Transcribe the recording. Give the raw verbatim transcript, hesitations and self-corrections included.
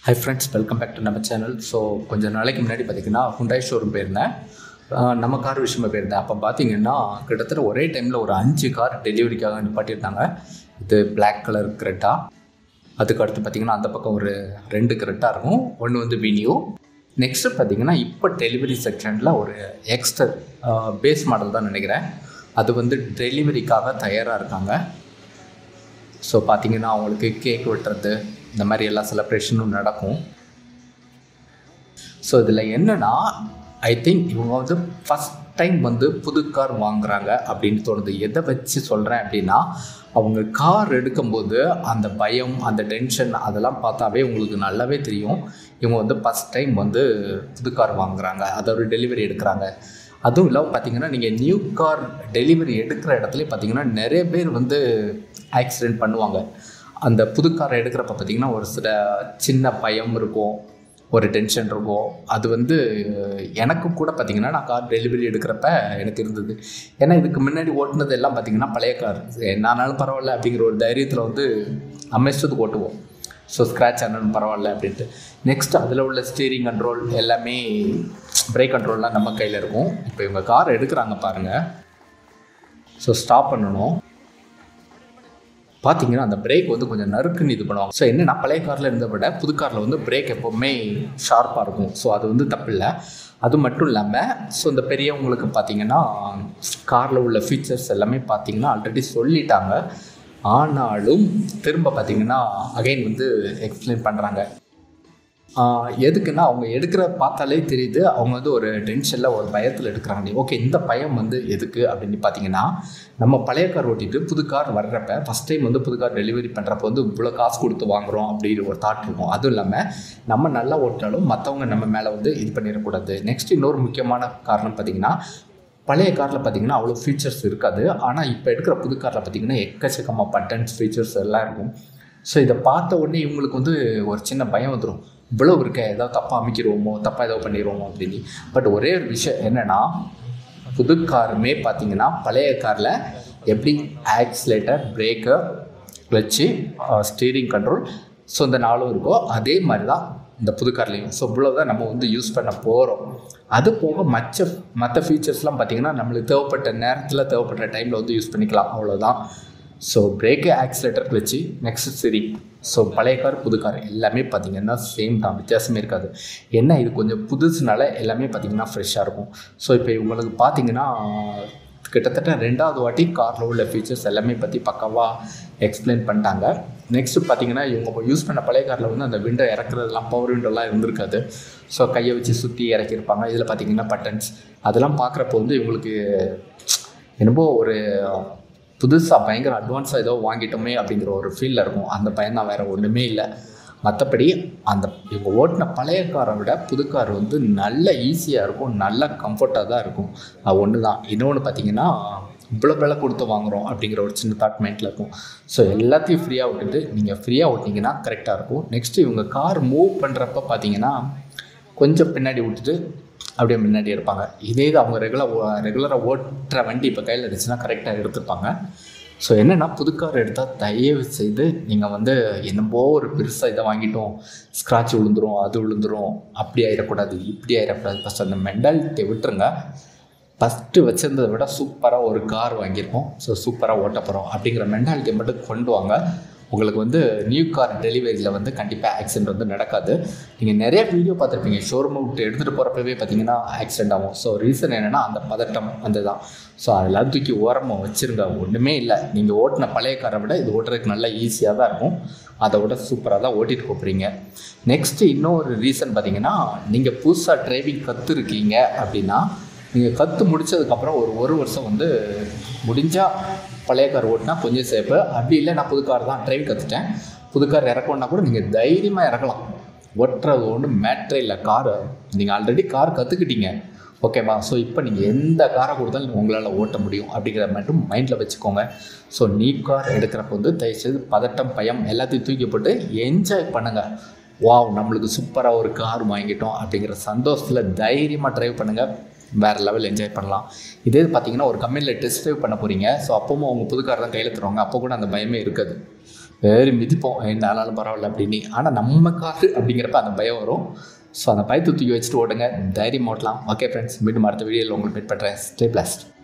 Hi friends, welcome back to நம்ம channel. So கொஞ்சம் நாளைக்கு முன்னாடி பார்த்திங்கன்னா ஹுண்டாய் ஷோரூம் போயிருந்தேன். நம்ம கார் விஷயமாக போயிருந்தேன். அப்போ பார்த்திங்கன்னா கிட்டத்தட்ட ஒரே டைமில் ஒரு அஞ்சு கார் டெலிவரிக்காக நிப்பாட்டியிருந்தாங்க. இது பிளாக் கலர் கிரெட்டா, அதுக்கு அடுத்து பார்த்திங்கன்னா அந்த பக்கம் ஒரு ரெண்டு கிரெட்டா இருக்கும், ஒன்று வந்து வீனியோ. நெக்ஸ்ட்டு பார்த்திங்கன்னா இப்போ டெலிவரி செக்ஷனில் ஒரு எக்ஸ்டர் பேஸ் மாடல் தான் நினைக்கிறேன், அது வந்து டெலிவரிக்காக தயாராக இருக்காங்க. ஸோ பார்த்திங்கன்னா அவங்களுக்கு கேக் வெட்டுறது இந்த மாதிரி எல்லா செலிப்ரேஷனும் நடக்கும். ஸோ இதில் என்னென்னா ஐ திங்க் இவங்க வந்து ஃபஸ்ட் டைம் வந்து புது கார் வாங்குகிறாங்க அப்படின்னு தோணுது. எதை வச்சு சொல்கிறேன் அப்படின்னா, அவங்க கார் எடுக்கும்போது அந்த பயம், அந்த டென்ஷன் அதெல்லாம் பார்த்தாவே உங்களுக்கு நல்லாவே தெரியும். இவங்க வந்து ஃபஸ்ட் டைம் வந்து புது கார் வாங்குகிறாங்க, அதை ஒரு டெலிவரி எடுக்கிறாங்க. அதுவும் இல்லாமல் பார்த்திங்கன்னா நீங்கள் நியூ கார் டெலிவரி எடுக்கிற இடத்துல பார்த்திங்கன்னா நிறைய பேர் வந்து ஆக்சிடெண்ட் பண்ணுவாங்க. அந்த புது காரை எடுக்கிறப்ப பார்த்திங்கன்னா ஒரு சில சின்ன பயம் இருக்கும், ஒரு டென்ஷன் இருக்கும். அது வந்து எனக்கும் கூட பார்த்திங்கன்னா நான் கார் டெலிவரி எடுக்கிறப்ப எனக்கு இருந்தது. ஏன்னா இதுக்கு முன்னாடி ஓட்டுனது எல்லாம் பார்த்திங்கன்னா பழைய கார், என்னானாலும் பரவாயில்ல அப்படிங்கிற ஒரு தைரியத்தில் வந்து நம்ம இஷ்டத்துக்கு ஓட்டுவோம். ஸோ ஸ்க்ராட்ச் ஆனாலும் பரவாயில்ல அப்படின்ட்டு. நெக்ஸ்ட் அதில் உள்ள ஸ்டீரிங் கண்ட்ரோல் எல்லாமே, பிரேக் கண்ட்ரோல்லாம் நம்ம கையில் இருக்கும். இப்போ இவங்க கார் எடுக்கிறாங்க பாருங்கள். ஸோ ஸ்டாப் பண்ணணும், பார்த்திங்கன்னா அந்த பிரேக் வந்து கொஞ்சம் நறுக்குன்னு இது பண்ணுவாங்க. ஸோ என்னென்னா பழைய காரில் இருந்த விட புது காரில் வந்து பிரேக் எப்போவுமே ஷார்ப்பாக இருக்கும். ஸோ அது வந்து தப்பு இல்லை. அது மட்டும் இல்லாமல் ஸோ இந்த பெரியவங்களுக்கு பார்த்திங்கன்னா காரில் உள்ள ஃபீச்சர்ஸ் எல்லாமே பார்த்திங்கன்னா ஆல்ரெடி சொல்லிட்டாங்க. ஆனாலும் திரும்ப பார்த்திங்கன்னா அகைன் வந்து எக்ஸ்பிளைன் பண்ணுறாங்க. எதுக்குன்னா அவங்க எடுக்கிற பார்த்தாலே தெரியுது அவங்க வந்து ஒரு டென்ஷனில் ஒரு பயத்தில் எடுக்கிறாங்க. ஓகே, இந்த பயம் வந்து எதுக்கு அப்படின்னு பார்த்தீங்கன்னா, நம்ம பழைய கார் ஓட்டிட்டு புது கார் வர்றப்ப ஃபஸ்ட் டைம் வந்து புது கார் டெலிவரி பண்ணுறப்ப வந்து இவ்வளோ காசு கொடுத்து வாங்குகிறோம் அப்படிங்கிற ஒரு தாட் இருக்கும். அதுவும் இல்லாமல் நம்ம நல்லா ஓட்டினாலும் மற்றவங்க நம்ம மேலே வந்து இது பண்ணிடக்கூடாது. நெக்ஸ்ட் இன்னொரு முக்கியமான காரணம் பார்த்திங்கன்னா, பழைய காரில் பார்த்திங்கன்னா அவ்வளோ ஃபீச்சர்ஸ் இருக்காது. ஆனால் இப்போ எடுக்கிற புது காரில் பார்த்திங்கன்னா எக்கச்சக்கமாக பட்டன்ஸ் ஃபீச்சர்ஸ் எல்லாம் இருக்கும். ஸோ இதை பார்த்த உடனே இவங்களுக்கு வந்து ஒரு சின்ன பயம் வந்துடும், இவ்வளோ இருக்க ஏதாவது தப்பாக அமைக்கிடுவோமோ, தப்பாக ஏதாவது பண்ணிடுவோமோ அப்படின்னு. பட் ஒரே ஒரு விஷயம் என்னென்னா, புது காருமே பார்த்திங்கன்னா பழைய காரில் எப்படி accelerator, breaker, clutch, steering control, so இந்த நாளும் இருக்கோ அதே மாதிரி தான் இந்த புது கார்லேயும். ஸோ இவ்வளோ தான் நம்ம வந்து யூஸ் பண்ண போகிறோம். அது போக மற்ற மற்ற ஃபீச்சர்ஸ்லாம் பார்த்திங்கன்னா நம்மளுக்கு தேவைப்பட்ட நேரத்தில் தேவைப்பட்ட டைமில் வந்து யூஸ் பண்ணிக்கலாம், அவ்வளோதான். So brake, accelerator, clutch, next steering. So பழைய கார் புது கார் எல்லாமே பார்த்திங்கன்னா சேம் தான், வித்தியாசமே இருக்காது. என்ன இது கொஞ்சம் புதுசுனால எல்லாமே பார்த்திங்கன்னா ஃப்ரெஷ்ஷாக இருக்கும். ஸோ இப்போ இவங்களுக்கு பார்த்திங்கன்னா கிட்டத்தட்ட ரெண்டாவது வாட்டி காரில் உள்ள ஃபீச்சர்ஸ் எல்லாமே பற்றி பக்காவாக எக்ஸ்பிளைன் பண்ணிட்டாங்க. நெக்ஸ்ட்டு பார்த்திங்கன்னா இவங்க யூஸ் பண்ண பழைய காரில் வந்து அந்த விண்டோ இறக்குறதுலாம் பவர் விண்டோலாம் இருந்திருக்காது. ஸோ கையை வச்சு சுற்றி இறக்கியிருப்பாங்க. இதில் பார்த்திங்கன்னா பட்டன்ஸ் அதெல்லாம் பார்க்குறப்போ வந்து இவங்களுக்கு என்னமோ ஒரு புதுசாக பயங்கர அட்வான்ஸாக ஏதோ வாங்கிட்டோமே அப்படிங்கிற ஒரு ஃபீலில் இருக்கும். அந்த பயம் தான், வேறு ஒன்றுமே இல்லை. மற்றபடி அந்த இவங்க ஓட்டின பழைய காரை விட புது கார் வந்து நல்ல ஈஸியாக இருக்கும், நல்ல கம்ஃபர்ட்டாக தான் இருக்கும். அது ஒன்று தான். இன்னொன்று பார்த்திங்கன்னா இவ்வளோ விலை கொடுத்து வாங்குகிறோம் அப்படிங்கிற ஒரு சின்ன தாட் மைண்டில் இருக்கும். ஸோ எல்லாத்தையும் ஃப்ரீயாக விட்டுட்டு நீங்கள் ஃப்ரீயாக ஓட்டிங்கன்னா கரெக்டாக இருக்கும். நெக்ஸ்ட்டு இவங்க கார் மூவ் பண்ணுறப்ப பார்த்திங்கன்னா கொஞ்சம் பின்னாடி விட்டுட்டு அப்படியே முன்னாடி இருப்பாங்க. இதே இது அவங்க ரெகுலர் ரெகுலராக ஓட்டுற வண்டி இப்போ கையில் இருந்துச்சுன்னா கரெக்டாக எடுத்துருப்பாங்க. ஸோ என்னென்னா புது கார் எடுத்தால் தயவு செய்து நீங்கள் வந்து என்னமோ ஒரு பெருசாக இதை வாங்கிட்டோம், ஸ்க்ராட்ச் விழுந்துரும், அது விழுந்துரும், அப்படி ஆகிடக்கூடாது, இப்படி ஆகிடக்கூடாது. ஃபஸ்ட் அந்த மென்டாலிட்டியை விட்டுருங்க. ஃபஸ்ட்டு வச்சுருந்ததை விட சூப்பராக ஒரு கார் வாங்கியிருக்கோம், ஸோ சூப்பராக ஓட்ட போகிறோம் அப்படிங்கிற மென்டாலிட்டியை மட்டும் கொண்டு வாங்க. உங்களுக்கு வந்து நியூ கார் டெலிவரியில் வந்து கண்டிப்பாக ஆக்சிடெண்ட் வந்து நடக்காது. நீங்கள் நிறைய வீடியோ பார்த்துருப்பீங்க, ஷோரூமை விட்டு எடுத்துகிட்டு போகிறப்பவே பார்த்தீங்கன்னா ஆக்சிடெண்ட் ஆகும். ஸோ ரீசன் என்னென்னா அந்த பதட்டம் அந்த தான். ஸோ அதெல்லாம் தூக்கி ஓரமாக வச்சுருங்க, ஒன்றுமே இல்லை. நீங்கள் ஓட்டின பழைய காரை விட இது ஓட்டுறதுக்கு நல்லா ஈஸியாக தான் இருக்கும், அதை விட சூப்பராக தான் ஓட்டிகிட்டு போகிறீங்க. நெக்ஸ்ட்டு இன்னொரு ரீசன் பார்த்தீங்கன்னா, நீங்கள் புதுசாக டிரைவிங் கற்றுருக்கீங்க அப்படின்னா நீங்கள் கற்று முடித்ததுக்கப்புறம் ஒரு ஒரு வருஷம் வந்து முடிஞ்சால் பழைய கார் ஓட்டினா கொஞ்சம் சேஃபு. அப்படி இல்லை நான் புது கார் தான் டிரைவிங் கற்றுட்டேன், புது கார் இறக்கணுன்னா கூட நீங்கள் தைரியமாக இறக்கலாம். ஓட்டுறது ஒன்றும் மேட்ரே இல்லை. காரை நீங்கள் ஆல்ரெடி கார் கற்றுக்கிட்டீங்க, ஓகேவா? ஸோ இப்போ நீங்கள் எந்த காரை கொடுத்தாலும் உங்களால் ஓட்ட முடியும் அப்படிங்கிற மட்டும் மைண்டில் வச்சுக்கோங்க. ஸோ நியூ கார் எடுக்கிறப்ப வந்து தயவுசெய்து பதட்டம், பயம் எல்லாத்தையும் தூக்கி போட்டு என்ஜாய் பண்ணுங்கள். வாவ், நம்மளுக்கு சூப்பராக ஒரு கார் வாங்கிட்டோம் அப்படிங்கிற சந்தோஷத்தில் தைரியமாக ட்ரைவ் பண்ணுங்கள். வேறு லெவல் என்ஜாய் பண்ணலாம். இதே பார்த்திங்கன்னா ஒரு கம்பெனியில் டெஸ்ட் ட்ரைவ் பண்ண போகிறீங்க, ஸோ அப்போவும் அவங்க புது கார் தான் கையில் தருவாங்க, அப்போ கூட அந்த பயமே இருக்காது. வேறு மிதிப்போம் என்னாலும் பரவாயில்ல அப்படின்னு. ஆனால் நம்ம காரு அப்படிங்கிறப்ப அந்த பயம் வரும். ஸோ அந்த பயத்தை தூக்கி வச்சுட்டு ஓடுங்க, தைரியம் ஓட்டலாம். ஓகே ஃப்ரெண்ட்ஸ், மீண்டும் அடுத்த வீடியோவில் உங்களுக்கு மீட் பண்ணுறேன். Stay blessed.